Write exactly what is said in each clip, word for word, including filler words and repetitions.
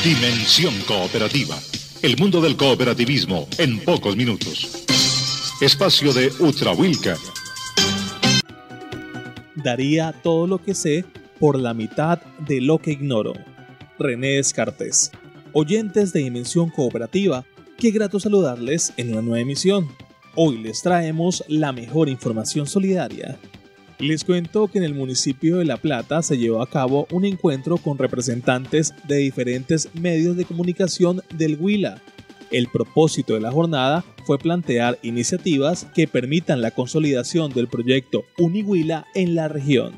Dimensión Cooperativa. El mundo del cooperativismo en pocos minutos. Espacio de Utrahuilca. Daría todo lo que sé por la mitad de lo que ignoro. René Descartes. Oyentes de Dimensión Cooperativa, qué grato saludarles en una nueva emisión. Hoy les traemos la mejor información solidaria. Les cuento que en el municipio de La Plata se llevó a cabo un encuentro con representantes de diferentes medios de comunicación del Huila. El propósito de la jornada fue plantear iniciativas que permitan la consolidación del proyecto UniHuila en la región.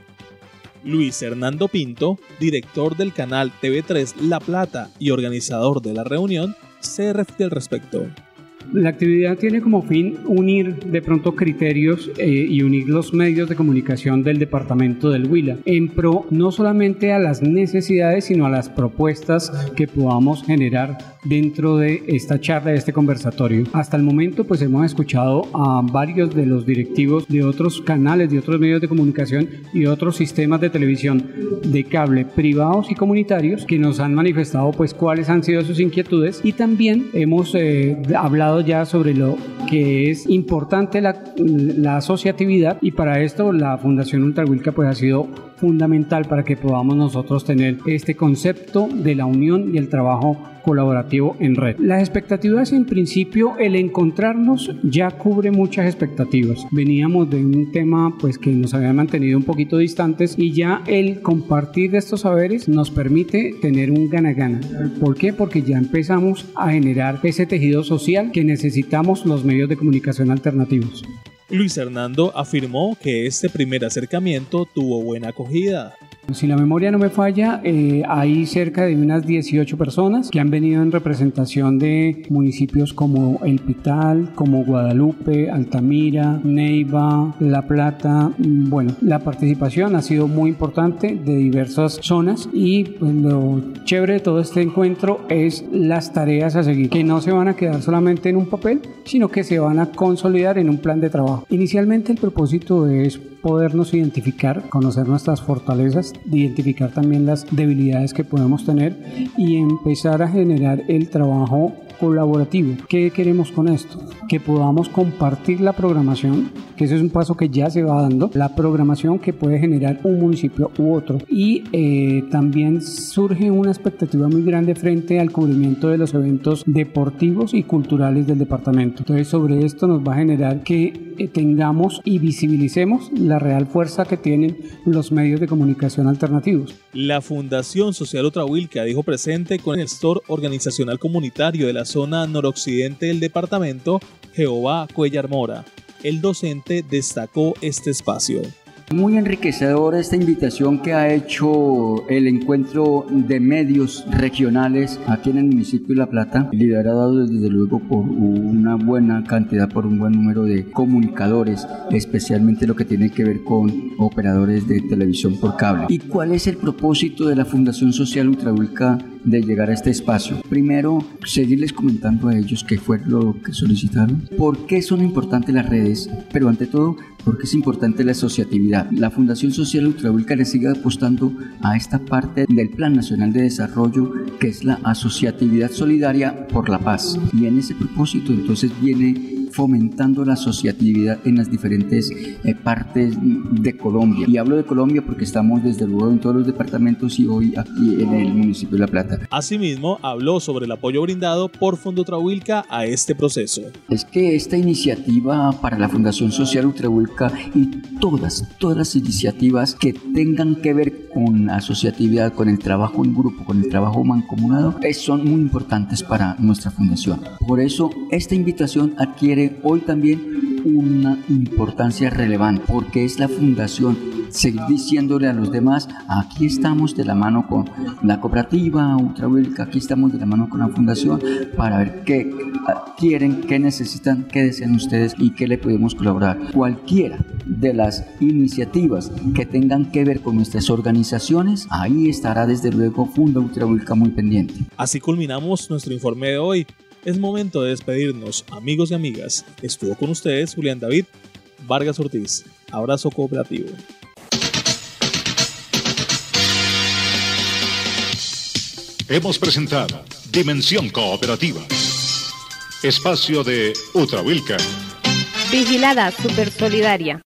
Luis Hernando Pinto, director del canal T V tres La Plata y organizador de la reunión, se refirió al respecto. La actividad tiene como fin unir de pronto criterios eh, y unir los medios de comunicación del departamento del Huila en pro no solamente a las necesidades sino a las propuestas que podamos generar dentro de esta charla, de este conversatorio. Hasta el momento pues hemos escuchado a varios de los directivos de otros canales, de otros medios de comunicación y otros sistemas de televisión de cable privados y comunitarios que nos han manifestado pues cuáles han sido sus inquietudes, y también hemos eh, hablado ya sobre lo que es importante la, la asociatividad, y para esto la Fundación Utrahuilca pues ha sido fundamental para que podamos nosotros tener este concepto de la unión y el trabajo colaborativo en red. Las expectativas, en principio, el encontrarnos ya cubre muchas expectativas. Veníamos de un tema pues que nos había mantenido un poquito distantes, y ya el compartir de estos saberes nos permite tener un gana-gana. ¿Por qué? Porque ya empezamos a generar ese tejido social que necesitamos los medios de comunicación alternativos. Luis Hernando afirmó que este primer acercamiento tuvo buena acogida. Si la memoria no me falla, eh, hay cerca de unas dieciocho personas que han venido en representación de municipios como El Pital, como Guadalupe, Altamira, Neiva, La Plata. Bueno, la participación ha sido muy importante de diversas zonas, y pues, lo chévere de todo este encuentro es las tareas a seguir, que no se van a quedar solamente en un papel, sino que se van a consolidar en un plan de trabajo. Inicialmente el propósito es podernos identificar, conocer nuestras fortalezas, identificar también las debilidades que podemos tener y empezar a generar el trabajo colaborativo. ¿Qué queremos con esto? Que podamos compartir la programación, que ese es un paso que ya se va dando, la programación que puede generar un municipio u otro, y eh, también surge una expectativa muy grande frente al cubrimiento de los eventos deportivos y culturales del departamento. Entonces, sobre esto nos va a generar que eh, tengamos y visibilicemos la real fuerza que tienen los medios de comunicación alternativos. La Fundación Social Utrahuilca dijo presente con el gestor organizacional comunitario de la zona noroccidente del departamento, Jehová Cuellar Mora. El docente destacó este espacio. Muy enriquecedora esta invitación que ha hecho el encuentro de medios regionales aquí en el municipio de La Plata, liderado desde luego por una buena cantidad, por un buen número de comunicadores, especialmente lo que tiene que ver con operadores de televisión por cable. ¿Y cuál es el propósito de la Fundación Social Utrahuilca de llegar a este espacio? Primero, seguirles comentando a ellos qué fue lo que solicitaron, por qué son importantes las redes, pero ante todo, porque es importante la asociatividad. La Fundación Social Utrahuilca le sigue apostando a esta parte del Plan Nacional de Desarrollo, que es la asociatividad solidaria por la paz. Y en ese propósito, entonces, viene fomentando la asociatividad en las diferentes eh, partes de Colombia. Y hablo de Colombia porque estamos desde luego en todos los departamentos y hoy aquí en el municipio de La Plata. Asimismo, habló sobre el apoyo brindado por Fondo Utrahuilca a este proceso. Es que esta iniciativa para la Fundación Social Utrahuilca y todas, todas las iniciativas que tengan que ver con la asociatividad, con el trabajo en grupo, con el trabajo mancomunado, son muy importantes para nuestra fundación. Por eso, esta invitación adquiere hoy también una importancia relevante, porque es la fundación seguir diciéndole a los demás: aquí estamos de la mano con la cooperativa Utrahuilca, aquí estamos de la mano con la fundación para ver qué quieren, qué necesitan, qué desean ustedes y qué le podemos colaborar. Cualquiera de las iniciativas que tengan que ver con nuestras organizaciones, ahí estará desde luego Funda Utrahuilca muy pendiente. Así culminamos nuestro informe de hoy. Es momento de despedirnos, amigos y amigas. Estuvo con ustedes Julián David Vargas Ortiz. Abrazo cooperativo. Hemos presentado Dimensión Cooperativa. Espacio de Utrahuilca. Vigilada Supersolidaria.